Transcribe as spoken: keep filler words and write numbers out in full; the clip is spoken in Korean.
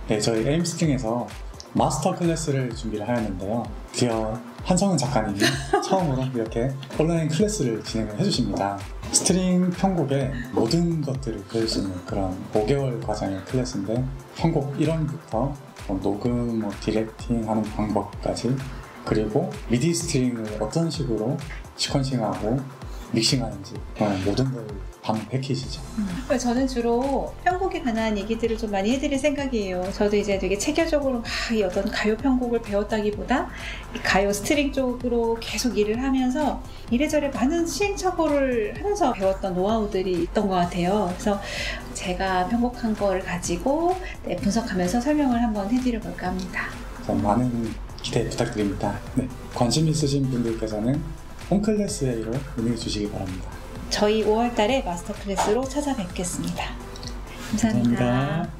네, 저희 에임스팅에서 마스터 클래스를 준비를 하였는데요. 드디어 한성은 작가님이 처음으로 이렇게 온라인 클래스를 진행을 해주십니다. 스트링 편곡의 모든 것들을 배울 수 있는 그런 오 개월 과정의 클래스인데, 편곡 일원부터 뭐 녹음, 뭐 디렉팅 하는 방법까지, 그리고 미디 스트링을 어떤 식으로 시퀀싱하고 믹싱하는지 모든 걸 담은 패키지죠. 음. 저는 주로 편곡에 관한 얘기들을 좀 많이 해드릴 생각이에요. 저도 이제 되게 체계적으로 막 이 어떤 가요 편곡을 배웠다기보다 이 가요 스트링 쪽으로 계속 일을 하면서 이래저래 많은 시행착오를 하면서 배웠던 노하우들이 있던 것 같아요. 그래서 제가 편곡한 거를 가지고 네, 분석하면서 설명을 한번 해드려 볼까 합니다. 많은 기대 부탁드립니다. 네, 관심 있으신 분들께서는 홈클래스 회의로 문의 주시기 바랍니다. 저희 오월 달에 마스터 클래스로 찾아뵙겠습니다. 감사합니다. 감사합니다.